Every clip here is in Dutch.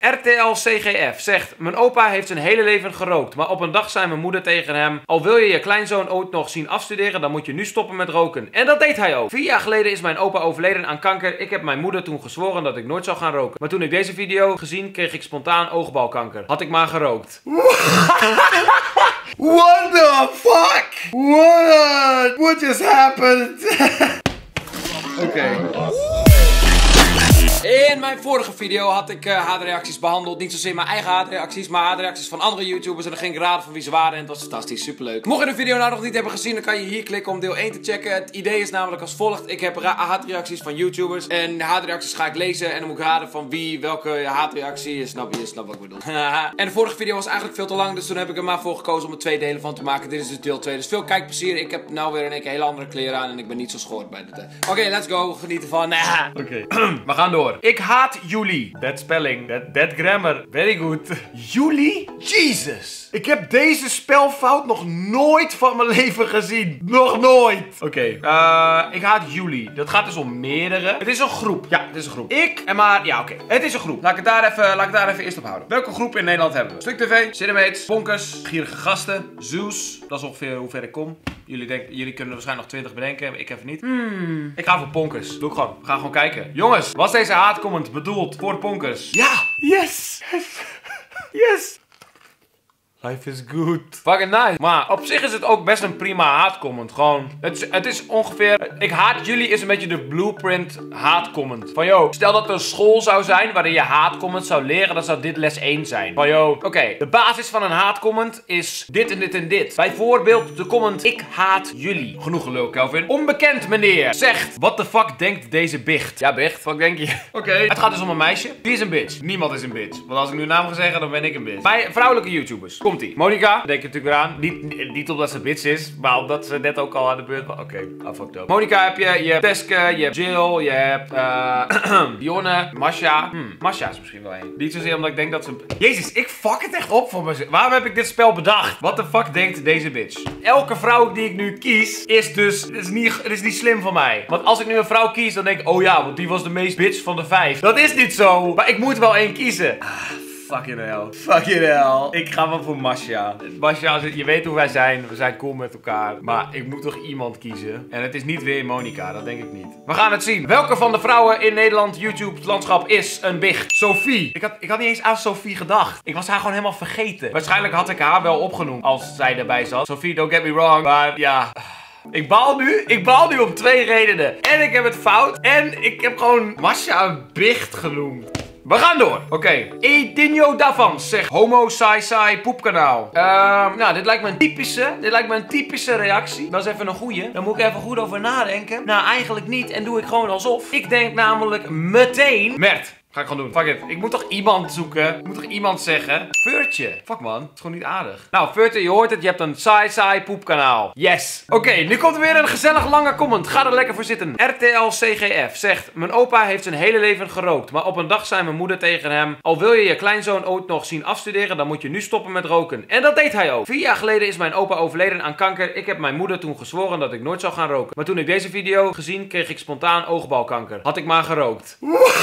RTL CGF zegt: mijn opa heeft zijn hele leven gerookt, maar op een dag zei mijn moeder tegen hem: al wil je je kleinzoon ooit nog zien afstuderen, dan moet je nu stoppen met roken. En dat deed hij ook. 4 jaar geleden is mijn opa overleden aan kanker. Ik heb mijn moeder toen gezworen dat ik nooit zou gaan roken. Maar toen ik deze video gezien, kreeg ik spontaan oogbalkanker. Had ik maar gerookt. What the fuck? What just happened? Oké. In mijn vorige video had ik haatreacties behandeld. Niet zozeer mijn eigen haatreacties, maar haatreacties van andere YouTubers. En dan ging ik raden van wie ze waren en het was fantastisch, superleuk. Mocht je de video nou nog niet hebben gezien, dan kan je hier klikken om deel 1 te checken. Het idee is namelijk als volgt. Ik heb haatreacties van YouTubers. En haatreacties ga ik lezen en dan moet ik raden van wie welke haatreactie. Je snapt wat ik bedoel. En de vorige video was eigenlijk veel te lang, dus toen heb ik er maar voor gekozen om er 2 delen van te maken. Dit is dus deel 2, dus veel kijkplezier. Ik heb nou weer een hele andere kleren aan en ik ben niet zo schoor bij dit. Oké, let's go. Geniet ervan. Oké. We gaan door. Ik haat jullie. That spelling. That grammar. Very good. Jullie? Jesus. Ik heb deze spelfout nog nooit van mijn leven gezien. Nog nooit. Oké. Ik haat jullie. Dat gaat dus om meerdere. Het is een groep. Ja, het is een groep. Oké. Het is een groep. Laat ik het daar even eerst op houden. Welke groep in Nederland hebben we? Stuk TV, Cinemates, Bonkers, Gierige Gasten, Zeus. Dat is ongeveer hoe ver ik kom. Jullie kunnen er waarschijnlijk nog 20 bedenken. Ik even niet. Ik ga voor Ponkers. Doe ik gewoon. We gaan gewoon kijken. Jongens, was deze haatcomment bedoeld voor Ponkers? Ja. Yes. Yes. Life is good. Fucking nice. Maar op zich is het ook best een prima haatcomment. Gewoon, het is ongeveer... Ik haat jullie is een beetje de blueprint haatcomment. Van yo, stel dat er een school zou zijn waarin je haatcomment zou leren, dan zou dit les 1 zijn. Van yo, oké, de basis van een haatcomment is dit en dit en dit. Bijvoorbeeld de comment: ik haat jullie. Genoeg gelul, Kelvin. Onbekend meneer zegt: what the fuck denkt deze bicht? Ja, bicht. Wat denk je? Oké. Het gaat dus om een meisje. Wie is een bitch? Niemand is een bitch. Want als ik nu een naam ga zeggen, dan ben ik een bitch. Bij vrouwelijke YouTubers. Komt-ie. Monica, daar denk je natuurlijk weer aan. Niet omdat ze bitch is, maar omdat ze net ook al aan de beurt was. Oké, fucked up. Monica heb je. Je hebt Teske, je hebt Jill, je hebt Dionne, Masha. Masha is misschien wel één. Niet zozeer omdat ik denk dat ze... Jezus, ik fuck het echt op voor mezelf. Waarom heb ik dit spel bedacht? What the fuck denkt deze bitch? Elke vrouw die ik nu kies is dus... Het is niet slim van mij. Want als ik nu een vrouw kies, dan denk ik: oh ja, want die was de meest bitch van de 5. Dat is niet zo. Maar ik moet wel één kiezen. Fucking hell. Fucking hell. Ik ga wel voor Masha. Masha, je weet hoe wij zijn. We zijn cool met elkaar. Maar ik moet toch iemand kiezen. En het is niet weer Monica. Dat denk ik niet. We gaan het zien. Welke van de vrouwen in Nederland YouTube landschap is een bicht? Sophie. Ik had niet eens aan Sophie gedacht. Ik was haar gewoon helemaal vergeten. Waarschijnlijk had ik haar wel opgenoemd als zij erbij zat. Sophie, don't get me wrong. Maar ja... Ik baal nu om 2 redenen. En ik heb het fout. En ik heb gewoon Masha een bicht genoemd. We gaan door. Oké. Edinho Davans zegt: homo sai sai poepkanaal. Nou, dit lijkt me een typische reactie. Dat is even een goeie. Daar moet ik even goed over nadenken. Nou, eigenlijk niet. En doe ik gewoon alsof. Ik denk namelijk meteen... Mert. Ga ik gewoon doen. Fuck it. Ik moet toch iemand zoeken? Ik moet toch iemand zeggen? Feurtje. Fuck man. Het is gewoon niet aardig. Nou, Feurtje, je hoort het. Je hebt een saai poepkanaal. Yes. Oké, nu komt er weer een gezellig lange comment. Ga er lekker voor zitten. RTL CGF zegt: mijn opa heeft zijn hele leven gerookt, maar op een dag zei mijn moeder tegen hem: al wil je je kleinzoon ooit nog zien afstuderen, dan moet je nu stoppen met roken. En dat deed hij ook. 4 jaar geleden is mijn opa overleden aan kanker. Ik heb mijn moeder toen gezworen dat ik nooit zou gaan roken. Maar toen ik deze video gezien, kreeg ik spontaan oogbalkanker. Had ik maar gerookt.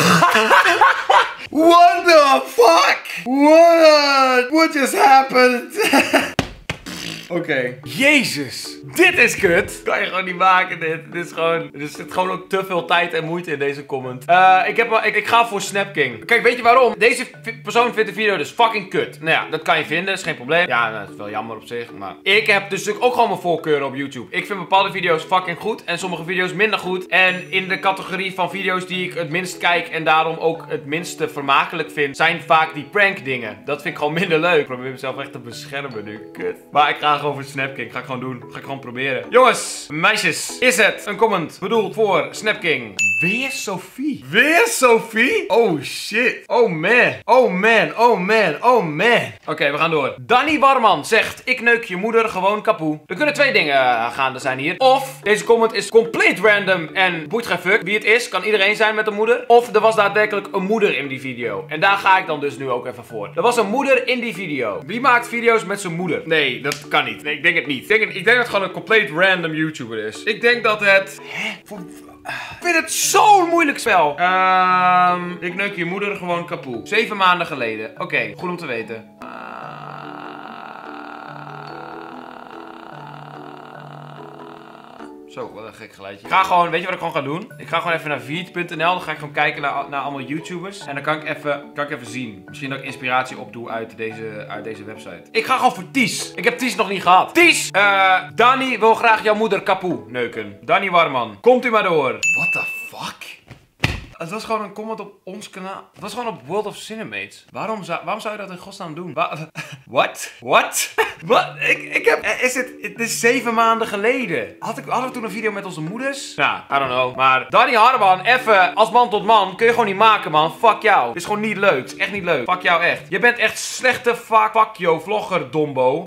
What the fuck? What just happened? Oké. Jezus. Dit is kut. Kan je gewoon niet maken dit. Dit is gewoon... Er zit gewoon ook te veel tijd en moeite in deze comment. Ik ga voor Snapking. Kijk, weet je waarom? Deze persoon vindt de video dus fucking kut. Nou ja, dat kan je vinden. Dat is geen probleem. Ja, nou, dat is wel jammer op zich. Maar ik heb dus natuurlijk ook gewoon mijn voorkeuren op YouTube. Ik vind bepaalde video's fucking goed. En sommige video's minder goed. En in de categorie van video's die ik het minst kijk en daarom ook het minste vermakelijk vind, zijn vaak die prank dingen. Dat vind ik gewoon minder leuk. Ik probeer mezelf echt te beschermen nu. Kut. Maar ik ga gewoon voor Snapking. Ga ik gewoon doen. Ga ik gewoon proberen. Jongens, meisjes, is het een comment bedoeld voor Snapking? Weer Sophie. Weer Sophie? Oh shit. Oh man. Oh man. Oh man. Oh man. Oké, we gaan door. Danny Warman zegt: ik neuk je moeder gewoon kapoe. Er kunnen 2 dingen gaande zijn hier. Of deze comment is compleet random en boeit geen fuck. Wie het is, kan iedereen zijn met een moeder. Of er was daadwerkelijk een moeder in die video. En daar ga ik dan dus nu ook even voor. Er was een moeder in die video. Wie maakt video's met zijn moeder? Nee, dat kan niet. Nee, ik denk het niet. Ik denk dat het gewoon een compleet random YouTuber is. Ik denk dat het... Ik vind het zo'n moeilijk spel. Ik neuk je moeder gewoon kapoe. 7 maanden geleden. Oké, goed om te weten. Zo, wat een gek geluidje. Ik ga gewoon, weet je wat ik gewoon ga doen? Ik ga gewoon even naar viert.nl. Dan ga ik gewoon kijken naar allemaal YouTubers. En dan kan ik even zien. Misschien dat ik inspiratie opdoe uit deze website. Ik ga gewoon voor Ties. Ik heb Ties nog niet gehad. Ties! Danny wil graag jouw moeder kapoe neuken. Danny Warman. Komt u maar door. What the fuck? Het was gewoon een comment op ons kanaal. Het was gewoon op World of Cinemates. Waarom zou je dat in godsnaam doen? What? What? Wat? Ik heb... Het is 7 maanden geleden. Hadden we toen een video met onze moeders? Nou, I don't know. Maar Danny Harman, even als man tot man, kun je gewoon niet maken, man. Fuck jou. Het is gewoon niet leuk. Het is echt niet leuk. Fuck jou echt. Je bent echt slechte fuck yo vlogger, dombo.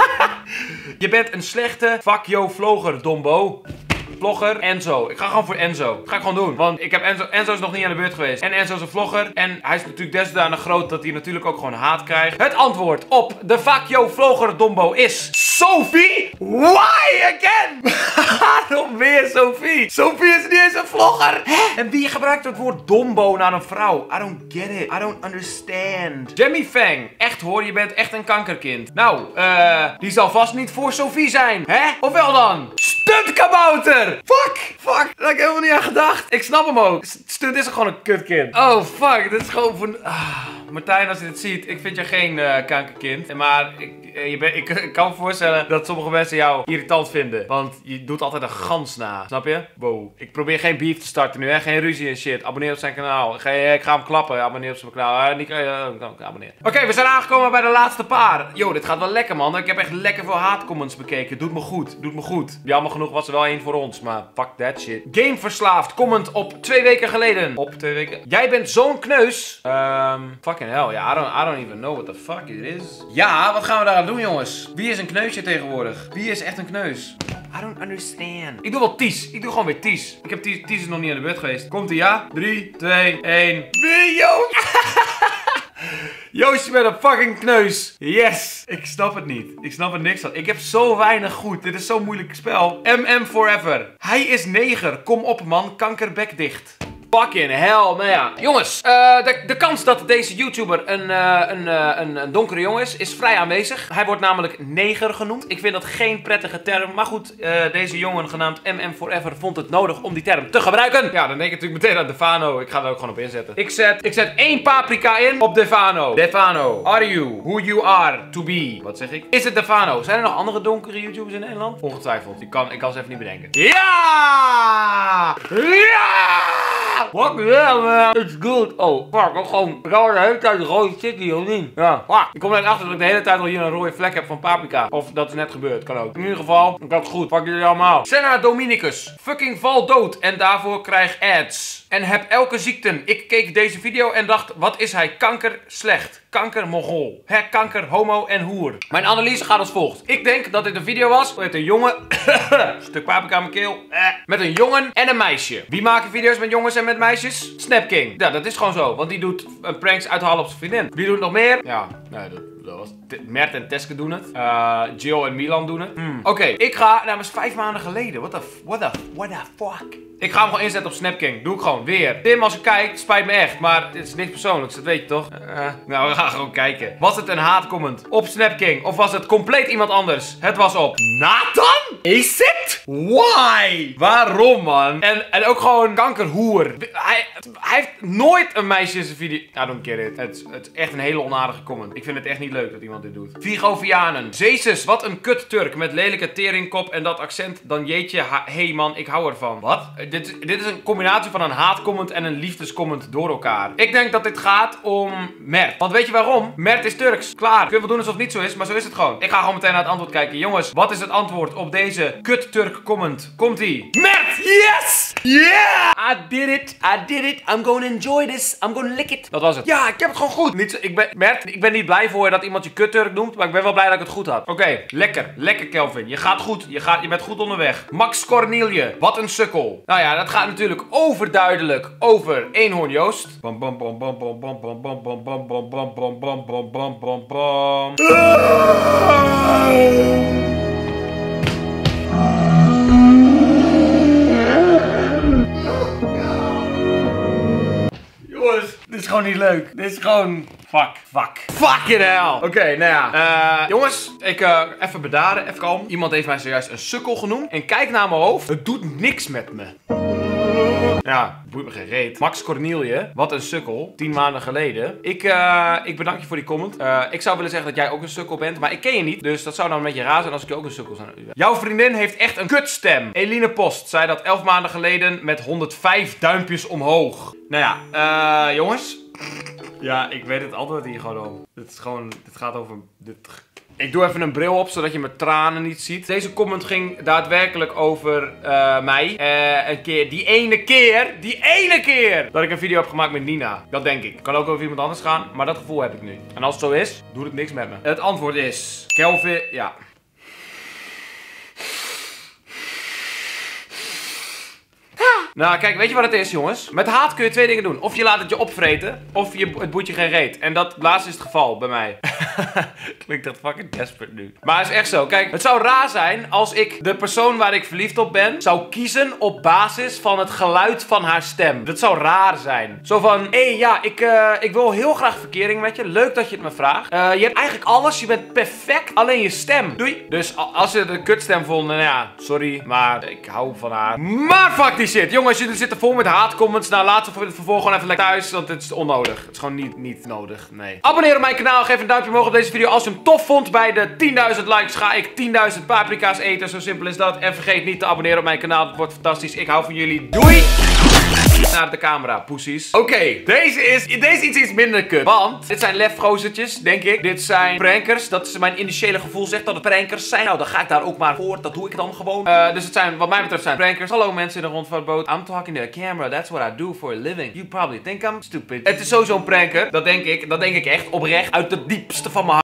Je bent een slechte fuck yo vlogger, dombo. Vlogger, Enzo. Ik ga gewoon voor Enzo. Dat ga ik gewoon doen. Want ik heb Enzo is nog niet aan de beurt geweest. En Enzo is een vlogger. En hij is natuurlijk desdanig groot dat hij natuurlijk ook gewoon haat krijgt. Het antwoord op de fuck yo vlogger dombo is Sophie. Why again? Waarom weer Sophie? Sophie is niet eens een vlogger. Hè? En wie gebruikt het woord dombo naar een vrouw? I don't get it. I don't understand. Jemmy Fang. Echt hoor, je bent echt een kankerkind. Nou, die zal vast niet voor Sophie zijn. Hè? Of wel dan? Stuntkabouter! Fuck! Daar heb ik helemaal niet aan gedacht. Ik snap hem ook. Stunt is gewoon een kutkind. Oh, fuck. Dit is gewoon voor... Martijn, als je dit ziet, ik vind je geen kankerkind. Maar ik kan me voorstellen dat sommige mensen jou irritant vinden. Want je doet altijd een gans na. Snap je? Wow. Ik probeer geen beef te starten nu, hè. Geen ruzie en shit. Abonneer op zijn kanaal. Ik ga hem klappen. Abonneer op zijn kanaal. Abonneer. Oké, we zijn aangekomen bij de laatste paar. Yo, dit gaat wel lekker, man. Ik heb echt lekker veel haatcomments bekeken. Doet me goed. Doet me goed. Jammer genoeg was er wel één voor ons. Maar fuck that shit. Gameverslaafd. Comment op 2 weken geleden. Op 2 weken. Jij bent zo'n kneus. Fucking hell. Ja, I don't even know what the fuck it is. Ja, wat gaan we daar aan doen, jongens? Wie is een kneusje tegenwoordig? Wie is echt een kneus? I don't understand. Ik doe wel Ties. Ik doe gewoon weer Ties. Ik heb Ties is nog niet aan de beurt geweest. Komt ie, ja? 3, 2, 1. Wie, Joost? Joostje met een fucking kneus. Yes. Ik snap het niet. Ik snap er niks van. Ik heb zo weinig goed. Dit is zo'n moeilijk spel. MM Forever. Hij is neger. Kom op, man. Kankerbek dicht. Fucking hell, nou ja. Jongens, de kans dat deze YouTuber een donkere jongen is vrij aanwezig. Hij wordt namelijk neger genoemd. Ik vind dat geen prettige term. Maar goed, deze jongen genaamd MM Forever vond het nodig om die term te gebruiken. Ja, dan denk ik natuurlijk meteen aan Defano. Ik ga er ook gewoon op inzetten. Ik zet 1 paprika in op Defano. Defano, are you who you are to be? Wat zeg ik? Is het Defano? Zijn er nog andere donkere YouTubers in Nederland? Ongetwijfeld. Ik kan ze even niet bedenken. Ja! Ja! Fuck yeah, man. It's good. Oh, fuck. Ik hou de hele tijd rode chitty, of niet? Ja, fuck. Ik kom er achter dat ik de hele tijd al hier een rode vlek heb van paprika. Of dat is net gebeurd. Kan ook. In ieder geval, ik had het goed. Fuck jullie allemaal. Senna Dominicus. Fucking val dood. En daarvoor krijg ads. En heb elke ziekte. Ik keek deze video en dacht, wat is hij? Kanker slecht. Kanker mogol. Kanker, homo en hoer. Mijn analyse gaat als volgt. Ik denk dat dit een video was met een jongen. Stuk paprika aan mijn keel. Met een jongen en een meisje. Wie maken video's met jongens en met meisjes? Snapking. Ja, dat is gewoon zo. Want die doet pranks uithalen op zijn vriendin. Wie doet nog meer? Ja, nee, dat was... Mert en Teske doen het. Jill en Milan doen het. Oké, ik ga... Nou, dat was 5 maanden geleden. What the fuck? Ik ga hem gewoon inzetten op Snapking. Doe ik gewoon weer. Tim, als je kijkt, spijt me echt. Maar dit is niks persoonlijks, dat weet je toch? Nou, we gaan gewoon kijken. Was het een haatcomment op Snapking? Of was het compleet iemand anders? Het was op Nathan? Is it? Why? Waarom, man? En ook gewoon kankerhoer. Hij heeft nooit een meisje in zijn video... I don't get it. Het is echt een hele onaardige comment. Ik vind het echt niet leuk dat iemand dit doet. Vigovianen. Jezus, wat een kut Turk met lelijke teringkop en dat accent. Dan jeetje, hey man, ik hou ervan. Wat? Dit is een combinatie van een haatcomment en een liefdescomment door elkaar. Ik denk dat dit gaat om Mert. Want weet je waarom? Mert is Turks. Klaar. Ik wil wel doen alsof het niet zo is, maar zo is het gewoon. Ik ga gewoon meteen naar het antwoord kijken. Jongens, wat is het antwoord op deze kut Turk comment? Komt-ie. Mert! Yes! Yeah! I did it. I'm gonna enjoy this. I'm gonna lick it. Dat was het. Ja, ik heb het gewoon goed. Mert, ik ben niet blij voor je dat iemand je kut Turk noemt, maar ik ben wel blij dat ik het goed had. Oké, lekker. Lekker, Kelvin. Je gaat goed. Je bent goed onderweg. Max Cornelie. Wat een sukkel. Nou ja, dat gaat natuurlijk overduidelijk over Eenhoorn Joost. Bam bam bam bam bam bam bam bam bam bam bam bam bam bam bam bam bam bam. gewoon niet leuk. Dit is gewoon... Fuck. Fucking hell. Oké, nou ja. Jongens, ik even bedaren, even kalm. Iemand heeft mij zojuist een sukkel genoemd. En kijk naar mijn hoofd. Het doet niks met me. Ja, boeit me geen reet. Max Cornelie, wat een sukkel. 10 maanden geleden. Ik bedank je voor die comment. Ik zou willen zeggen dat jij ook een sukkel bent, maar ik ken je niet. Dus dat zou dan een beetje raar zijn als ik je ook een sukkel zou noemen. Jouw vriendin heeft echt een kutstem. Eline Post zei dat 11 maanden geleden met 105 duimpjes omhoog. Nou ja, jongens. Ja, ik weet het altijd hier gewoon om. Dit gaat over... Ik doe even een bril op, zodat je mijn tranen niet ziet. Deze comment ging daadwerkelijk over mij. Een keer, die ene keer dat ik een video heb gemaakt met Nina. Dat denk ik. Kan ook over iemand anders gaan, maar dat gevoel heb ik nu. En als het zo is, doet het niks met me. Het antwoord is... Kelvin, ja... Nou, kijk, weet je wat het is, jongens? Met haat kun je 2 dingen doen. Of je laat het je opvreten, of het boeit je geen reet. En dat laatste is het geval bij mij. Klinkt echt fucking desperate nu. Maar het is echt zo. Kijk, het zou raar zijn als ik de persoon waar ik verliefd op ben zou kiezen op basis van het geluid van haar stem. Dat zou raar zijn. Zo van, hé, ja, ik wil heel graag verkering met je. Leuk dat je het me vraagt. Je hebt eigenlijk alles. Je bent perfect. Alleen je stem. Doei. Dus als ze de kutstem vonden, nou ja, sorry. Maar ik hou van haar. Maar fuck die shit. Jongens, jullie zitten vol met haatcomments. Nou, laten we het vervolg gewoon even lekker thuis. Want het is onnodig. Het is gewoon niet nodig. Nee. Abonneer op mijn kanaal. Geef een duimpje omhoog op deze video als je hem tof vond. Bij de 10.000 likes ga ik 10.000 paprika's eten. Zo simpel is dat. En vergeet niet te abonneren op mijn kanaal. Het wordt fantastisch. Ik hou van jullie. Doei! Naar de camera, poesies. Oké, deze is iets minder kut. Want dit zijn lefgozertjes, denk ik. Dit zijn prankers. Dat is mijn initiële gevoel zegt dat het prankers zijn. Nou, dan ga ik daar ook maar voor. Dat doe ik dan gewoon. Dus het zijn, wat mij betreft, zijn prankers. Hallo mensen in de rondvaartboot. I'm talking to a camera. That's what I do for a living. You probably think I'm stupid. Het is sowieso een pranker. Dat denk ik echt oprecht uit het diepste van mijn hart.